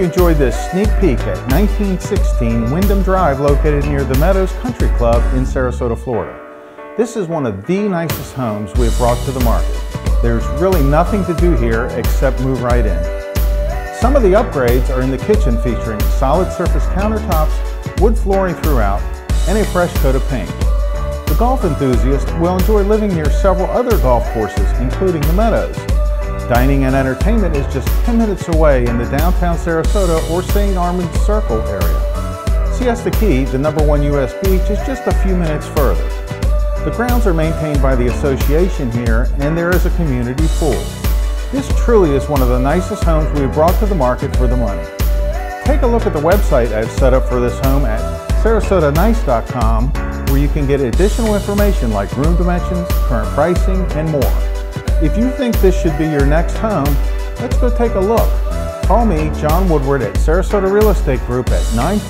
you enjoyed this sneak peek at 1916 Wyndham Drive located near the Meadows Country Club in Sarasota, Florida. This is one of the nicest homes we have brought to the market. There's really nothing to do here except move right in. Some of the upgrades are in the kitchen, featuring solid surface countertops, wood flooring throughout, and a fresh coat of paint. The golf enthusiast will enjoy living near several other golf courses, including the Meadows. Dining and entertainment is just 10 minutes away in the downtown Sarasota or St. Armand's Circle area. Siesta Key, the #1 U.S. beach, is just a few minutes further. The grounds are maintained by the association here, and there is a community pool. This truly is one of the nicest homes we have brought to the market for the money. Take a look at the website I've set up for this home at sarasotanice.com, where you can get additional information like room dimensions, current pricing, and more. If you think this should be your next home, let's go take a look. Call me, John Woodward, at Sarasota Real Estate Group at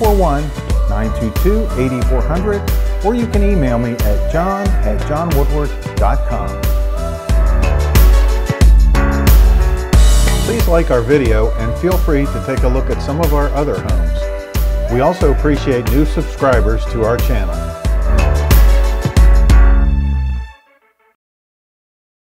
941-922-8400, or you can email me at john@johnwoodward.com. Please like our video and feel free to take a look at some of our other homes. We also appreciate new subscribers to our channel.